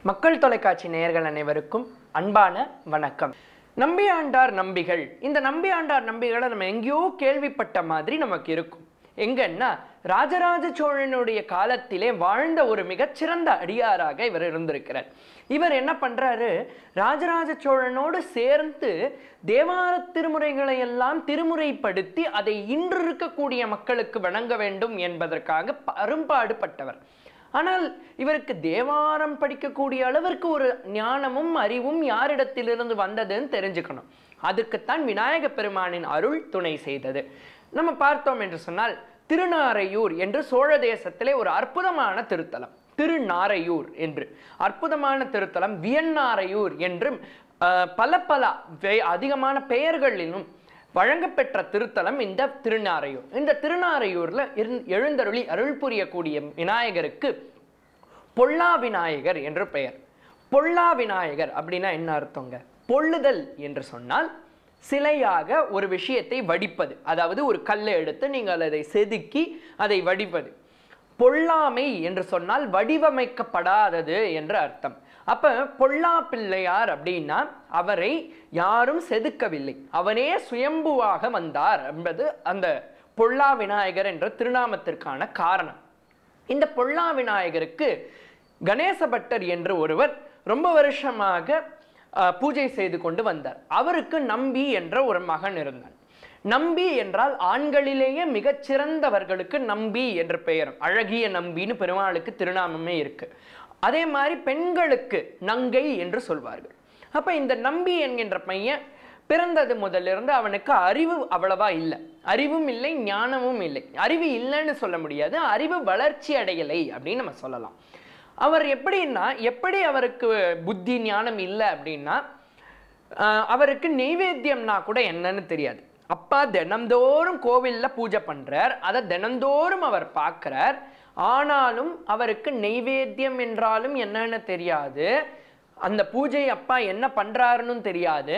மக்கள் தொலைக்காட்சி நேயர்கள் அனைவருக்கும் அன்பான வணக்கம். நம்பியாண்டார் நம்பிகள், இந்த நம்பியாண்டார் நம்பிகளை நம்ம எங்கேயோ கேள்விப்பட்ட மாதிரி நமக்கு இருக்கும். எங்கன்னா ராஜராஜ சோழனுடைய காலத்திலே வாழ்ந்த ஒரு மிகச்சிறந்த அடியாராக இவர் இருந்திருக்கிறார். இவர் என்ன பண்றாரு, ராஜராஜ சோழனோடு சேர்ந்து தேவார திருமுறைகளை எல்லாம் திருமுறைப்படுத்தி அதை இன்று இருக்கக்கூடிய மக்களுக்கு வணங்க வேண்டும் என்பதற்காக அரும்பாடுபட்டவர். ஆனால் இவருக்கு தேவாரம் படிக்கக்கூடிய அளவிற்கு ஒரு ஞானமும் அறிவும் யாரிடத்திலிருந்து வந்ததுன்னு தெரிஞ்சுக்கணும். அதுக்குத்தான் விநாயக பெருமானின் அருள் துணை செய்தது. நம்ம பார்த்தோம் என்று சொன்னால், திருநாரையூர் என்று சோழ தேசத்திலே ஒரு அற்புதமான திருத்தலம், திருநாரையூர் என்று அற்புதமான திருத்தலம், வியன்னாரையூர் என்றும் பல அதிகமான பெயர்களிலும் வழங்கப்பெற்ற திருத்தலம் இந்த திருநாரையூர். இந்த திருநாரையூர்ல எழுந்தருளி அருள் புரியக்கூடிய விநாயகருக்கு பொல்லா விநாயகர் என்று பெயர். பொல்லா விநாயகர் அப்படின்னா என்ன அர்த்தங்க? பொல்லுதல் என்று சொன்னால் சிலையாக ஒரு விஷயத்தை வடிப்பது, அதாவது ஒரு கல்லை எடுத்து நீங்கள் அதை செதுக்கி அதை வடிப்பது. பொல்லாமை என்று சொன்னால் வடிவமைக்கப்படாதது என்று அர்த்தம். அப்ப பொல்லா பிள்ளையார் அப்படின்னா அவரை யாரும் செதுக்கவில்லை, அவனே சுயம்புவாக வந்தார் என்பது அந்த பொல்லா விநாயகர் என்ற திருநாமத்திற்கான காரணம். இந்த பொல்லா விநாயகருக்கு கணேச பட்டர் என்று ஒருவர் ரொம்ப வருஷமாக பூஜை செய்து கொண்டு வந்தார். அவருக்கு நம்பி என்ற ஒரு மகன் இருந்தார். நம்பி என்றால் ஆண்களிலேயே மிகச்சிறந்தவர்களுக்கு நம்பி என்ற பெயரும், அழகிய நம்பின்னு பெருமாளுக்கு திருநாமமே இருக்கு. அதே மாதிரி பெண்களுக்கு நங்கை என்று சொல்வார்கள். அப்ப இந்த நம்பி என்கின்ற பையன் பிறந்தது முதலிருந்து அவனுக்கு அறிவு அவ்வளவா இல்லை, அறிவும் இல்லை ஞானமும் இல்லை. அறிவு இல்லைன்னு சொல்ல முடியாது, அறிவு வளர்ச்சி அடையலை அப்படின்னு நம்ம சொல்லலாம். அவர் எப்படின்னா, எப்படி அவருக்கு புத்தி ஞானம் இல்லை அப்படின்னா, அவருக்கு நெய்வேத்தியம்னா கூட என்னன்னு தெரியாது. அப்பா தினந்தோறும் கோவில்ல பூஜை பண்றார், அதை தினந்தோறும் அவர் பார்க்கிறார். ஆனாலும் அவருக்கு நெய்வேத்தியம் என்றாலும் என்னன்னு தெரியாது, அந்த பூஜை அப்பா என்ன பண்றாருன்னு தெரியாது.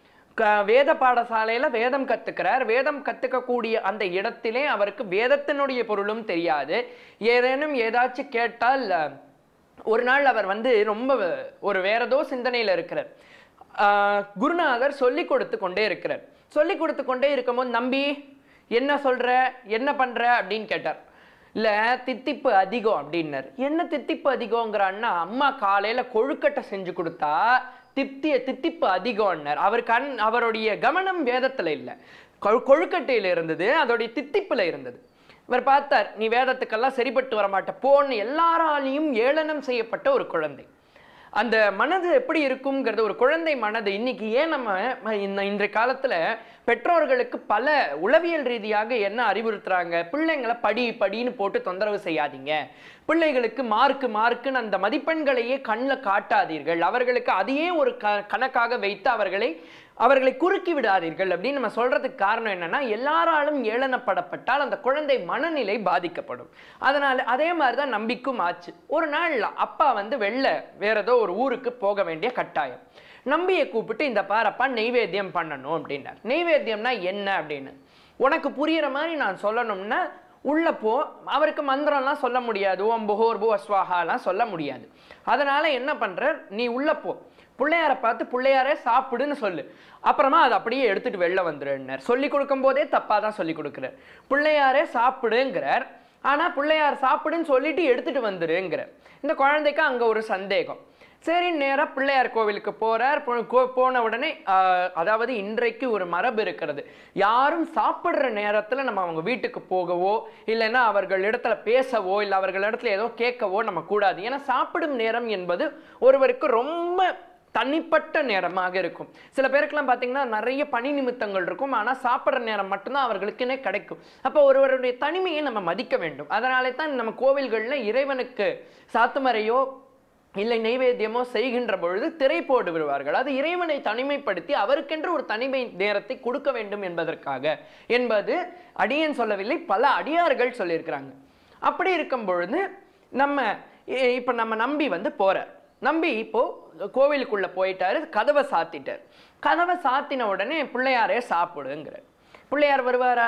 வேத பாடசாலையில வேதம் கத்துக்கிறார், வேதம் கத்துக்கக்கூடிய அந்த இடத்திலே அவருக்கு வேதத்தினுடைய பொருளும் தெரியாது. ஏதேனும் ஏதாச்சும் கேட்டால், ஒரு நாள் அவர் ரொம்ப ஒரு வேறதோ சிந்தனையில இருக்கிறார். குருநாதர் சொல்லி கொடுத்து கொண்டே இருக்கிறார். சொல்லி கொடுத்து கொண்டே இருக்கும்போது, நம்பி என்ன சொல்ற, என்ன பண்ற அப்படின்னு கேட்டார். இல்ல தித்திப்பு அதிகம் அப்படின்னார். என்ன தித்திப்பு அதிகங்கிறான்னா, அம்மா காலையில கொழுக்கட்டை செஞ்சு கொடுத்தா தித்திப்பு அதிகம்னார். அவருடைய கவனம் வேதத்துல இல்லை, கொழுக்கட்டையில இருந்தது, அதோடைய தித்திப்புல இருந்தது. இவர் பார்த்தார், நீ வேதத்துக்கெல்லாம் சரிப்பட்டு வரமாட்ட போன்னு எல்லாராலையும் ஏளனம் செய்யப்பட்ட ஒரு குழந்தை. அந்த மனது எப்படி இருக்குங்கிறது, ஒரு குழந்தை மனது. இன்னைக்கு ஏன் நம்ம இன்றைய காலத்துல பெற்றோர்களுக்கு பல உளவியல் ரீதியாக என்ன அறிவுறுத்துறாங்க, பிள்ளைங்களை படின்னு போட்டு தொந்தரவு செய்யாதீங்க, பிள்ளைகளுக்கு மார்க்குன்னு அந்த மதிப்பெண்களையே கண்ணில் காட்டாதீர்கள், அவர்களுக்கு அதையே ஒரு கணக்காக வைத்து அவர்களை குறுக்கி விடாதீர்கள் அப்படின்னு நம்ம சொல்றதுக்கு காரணம் என்னன்னா, எல்லாராலும் ஏளனப்படப்பட்டால் அந்த குழந்தை மனநிலை பாதிக்கப்படும். அதனால அதே மாதிரிதான் நம்பிக்கும் ஆச்சு. ஒரு நாள் அப்பா வெளில வேற ஏதோ ஒரு ஊருக்கு போக வேண்டிய கட்டாயம். நம்பியை கூப்பிட்டு, இந்த பாரப்பா நெய்வேத்தியம் பண்ணணும் அப்படின்னார். நெய்வேத்தியம்னா என்ன அப்படின்னு உனக்கு புரியுற மாதிரி நான் சொல்லணும்னா உள்ள போ. அவருக்கு மந்திரம்லாம் சொல்ல முடியாது, ஓம் புகோர் பு அஸ்வாஹாலாம் சொல்ல முடியாது. அதனால என்ன பண்ற, நீ உள்ள போ, பிள்ளையாரை பார்த்து பிள்ளையாரே சாப்பிடுன்னு சொல்லு, அப்புறமா அதை அப்படியே எடுத்துட்டு வெளில வந்துருன்னார். சொல்லி கொடுக்கும் போதே தப்பா தான் சொல்லி கொடுக்குறார். பிள்ளையாரே சாப்பிடுங்கிறார், ஆனா பிள்ளையார் சாப்பிடுன்னு சொல்லிட்டு எடுத்துட்டு வந்துருங்கிறார். இந்த குழந்தைக்கு அங்க ஒரு சந்தேகம். சரி, நேரா பிள்ளையார் கோவிலுக்கு போறார். போன உடனே, அதாவது இன்றைக்கு ஒரு மரபு இருக்கிறது, யாரும் சாப்பிடுற நேரத்துல நம்ம அவங்க வீட்டுக்கு போகவோ இல்லைன்னா அவர்கள் இடத்துல பேசவோ இல்லை அவர்கள் இடத்துல ஏதோ கேட்கவோ நம்ம கூடாது. ஏன்னா சாப்பிடும் நேரம் என்பது ஒருவருக்கு ரொம்ப தனிப்பட்ட நேரமாக இருக்கும். சில பேருக்கெல்லாம் பார்த்தீங்கன்னா நிறைய பணி நிமித்தங்கள் இருக்கும், ஆனால் சாப்பிட்ற நேரம் மட்டும்தான் அவர்களுக்குன்னே கிடைக்கும். அப்போ ஒருவருடைய தனிமையை நம்ம மதிக்க வேண்டும். அதனாலே தான் நம்ம கோவில்களில் இறைவனுக்கு சாத்துமறையோ இல்லை நெய்வேத்தியமோ செய்கின்ற பொழுது திரை போட்டு விடுவார்கள். அது இறைவனை தனிமைப்படுத்தி அவருக்கென்று ஒரு தனிமை நேரத்தை கொடுக்க வேண்டும் என்பதற்காக என்பது அடியேன் சொல்லவில்லை, பல அடியார்கள் சொல்லியிருக்கிறாங்க. அப்படி இருக்கும் பொழுது இப்போ நம்ம நம்பி போறார். நம்பி இப்போ கோவிலுக்குள்ள போயிட்டாரு, கதவை சாத்திட்டார். கதவை சாத்தின உடனே பிள்ளையாரே சாப்பிடுங்கிறார். பிள்ளையார் வருவாரா?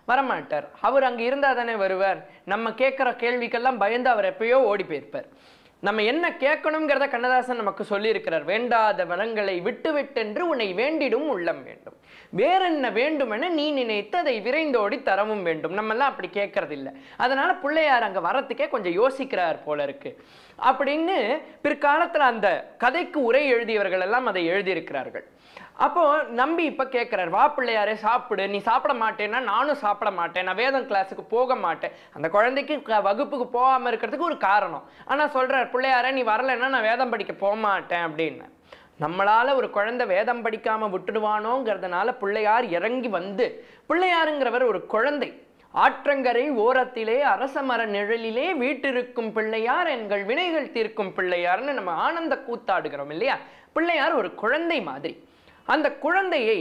வரமாட்டார். அவர் அங்கே இருந்தால் தானே வருவார். நம்ம கேட்குற கேள்விக்கெல்லாம் பயந்து அவர் எப்பயோ ஓடி போயிருப்பார். நம்ம என்ன கேட்கணுங்கிறத கண்ணதாசன் நமக்கு சொல்லி இருக்கிறார். வேண்டாத வரங்களை விட்டு விட்டென்று உன்னை வேண்டிடும் உள்ளம் வேண்டும், வேற என்ன வேண்டுமென நீ நினைத்து அதை விரைந்தோடி தரவும் வேண்டும். நம்ம எல்லாம் அப்படி கேட்கறது இல்லை. அதனால பிள்ளையார் அங்க வரத்துக்கே கொஞ்சம் யோசிக்கிறார் போல இருக்கு அப்படின்னு பிற்காலத்துல அந்த கதைக்கு உரை எழுதியவர்கள் எல்லாம் அதை எழுதியிருக்கிறார்கள். அப்போ நம்பி இப்ப கேட்கிறார், வா பிள்ளையாரே சாப்பிடு, நீ சாப்பிட மாட்டேன்னா நானும் சாப்பிட மாட்டேன், நான் வேதம் கிளாஸுக்கு போக மாட்டேன். அந்த குழந்தைக்கு வகுப்புக்கு போகாம இருக்கிறதுக்கு ஒரு காரணம். ஆனா சொல்றார், பிள்ளையாரே நீ வரலைன்னா நான் வேதம் படிக்க போக மாட்டேன் அப்படின்னு. நம்மளால ஒரு குழந்தை வேதம் படிக்காம விட்டுடுவானோங்கிறதுனால பிள்ளையார் இறங்கி வந்து, பிள்ளையாருங்கிறவர் ஒரு குழந்தை, ஆற்றங்கரை ஓரத்திலே அரச மர நிழலிலே வீட்டிருக்கும் பிள்ளையார் எங்கள் வினைகள் தீர்க்கும் பிள்ளையார்னு நம்ம ஆனந்த கூத்தாடுகிறோம் இல்லையா. பிள்ளையார் ஒரு குழந்தை மாதிரி. அந்த குழந்தையை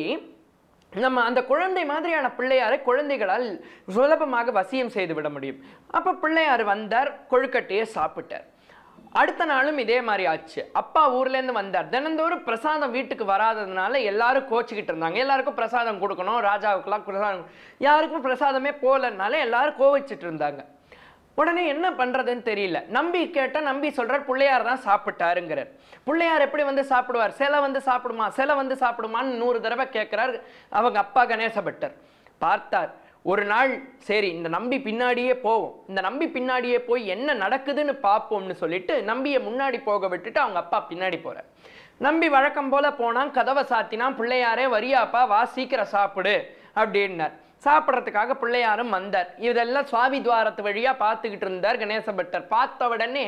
அந்த குழந்தை மாதிரியான பிள்ளையாரை குழந்தைகளால் சுலபமாக வசியம் செய்து விட முடியும். அப்ப பிள்ளையார் வந்தார், கொழுக்கட்டையை சாப்பிட்டார். அடுத்த நாளும் இதே மாதிரி ஆச்சு. அப்பா ஊர்ல இருந்து வந்தார். தினந்தோறும் பிரசாதம் வீட்டுக்கு வராததுனால எல்லாரும் கோச்சிக்கிட்டு இருந்தாங்க. எல்லாருக்கும் பிரசாதம் கொடுக்கணும், ராஜாவுக்குலாம் பிரசாதம், யாருக்கும் பிரசாதமே போலனால எல்லாரும் கோவிச்சிட்டு இருந்தாங்க. உடனே என்ன பண்றதுன்னு தெரியல. நம்பி கேட்டா நம்பி சொல்றார், பிள்ளையார் தான் சாப்பிட்டாருங்கிறார். பிள்ளையார் எப்படி வந்து சாப்பிடுவார்? சிலை வந்து சாப்பிடுமா, சிலை வந்து சாப்பிடுமான்னு 100 தடவை கேட்கிறார் அவங்க அப்பா கணேசபட்டர். பார்த்தார் ஒரு நாள், சரி இந்த நம்பி பின்னாடியே போவோம், இந்த நம்பி பின்னாடியே போய் என்ன நடக்குதுன்னு பார்ப்போம்னு சொல்லிட்டு நம்பியை முன்னாடி போக விட்டுட்டு அவங்க அப்பா பின்னாடி போறார். நம்பி வழக்கம் போல போனான், கதவை சாத்தினான். பிள்ளையாரே வரியாப்பா, வா சீக்கிரம் சாப்பிடு அப்படின்னார். சாப்பிட்றதுக்காக பிள்ளையாரும் வந்தார். இதெல்லாம் சுவாமி துவாரத்து வழியா பார்த்துக்கிட்டு இருந்தார் கணேசபட்டர். பார்த்த உடனே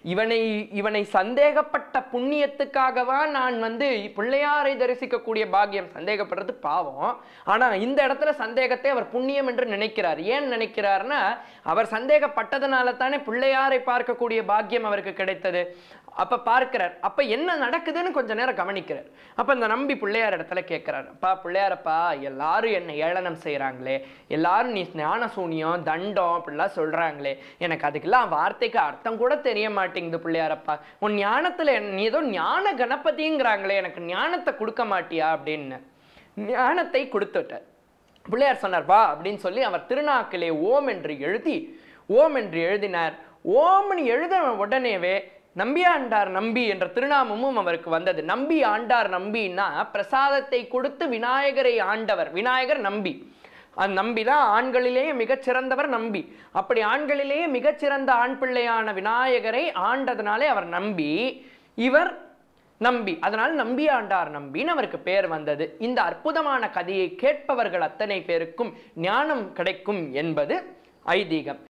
இவனை சந்தேகப்பட்ட புண்ணியத்துக்காகவா நான் வந்து பிள்ளையாரை தரிசிக்கக்கூடிய பாக்கியம், சந்தேகப்படுறது பாவம், ஆனா இந்த இடத்துல சந்தேகத்தை அவர் புண்ணியம் என்று நினைக்கிறார். ஏன் நினைக்கிறார்னா, அவர் சந்தேகப்பட்டதுனால தானே பிள்ளையாரை பார்க்கக்கூடிய பாக்கியம் அவருக்கு கிடைத்தது. அப்ப பார்க்கிறார். அப்ப என்ன நடக்குதுன்னு கொஞ்ச நேரம் கவனிக்கிறார். அப்ப இந்த நம்பி பிள்ளையார் இடத்துல கேட்கிறார், அப்பா பிள்ளையாரப்பா, எல்லாரும் என்ன ஏளனம் செய்யறாங்களே, எல்லாரும் நீ ஞான சூனியம் தண்டம் அப்படிலாம் சொல்றாங்களே, எனக்கு அதுக்கெல்லாம் வார்த்தைக்கு அர்த்தம் கூட தெரிய மாட்டேங்குது பிள்ளையாரப்பா. உன் ஞானத்துல நீ ஏதோ ஞான கணபதிங்கிறாங்களே, எனக்கு ஞானத்தை கொடுக்க மாட்டியா அப்படின்னு ஞானத்தை கொடுத்துட்டார். பிள்ளையார் சொன்னார், வா அப்படின்னு சொல்லி அவர் திருநாக்கிலே ஓம் என்று எழுதினார். ஓம்னு எழுதின உடனேவே நம்பி ஆண்டார் நம்பி என்ற திருநாமமும் அவருக்கு வந்தது. நம்பி ஆண்டார் நம்பின்னா பிரசாதத்தை கொடுத்து விநாயகரை ஆண்டவர், விநாயகர் நம்பி. அந்த நம்பிதான் ஆண்களிலேயே மிகச்சிறந்தவர் நம்பி. அப்படி ஆண்களிலேயே மிகச்சிறந்த ஆண் பிள்ளையான விநாயகரை ஆண்டதுனாலே அவர் நம்பி, இவர் நம்பி, அதனால் நம்பி ஆண்டார் நம்பின்னு அவருக்கு பேர் வந்தது. இந்த அற்புதமான கதையை கேட்பவர்கள் அத்தனை பேருக்கும் ஞானம் கிடைக்கும் என்பது ஐதீகம்.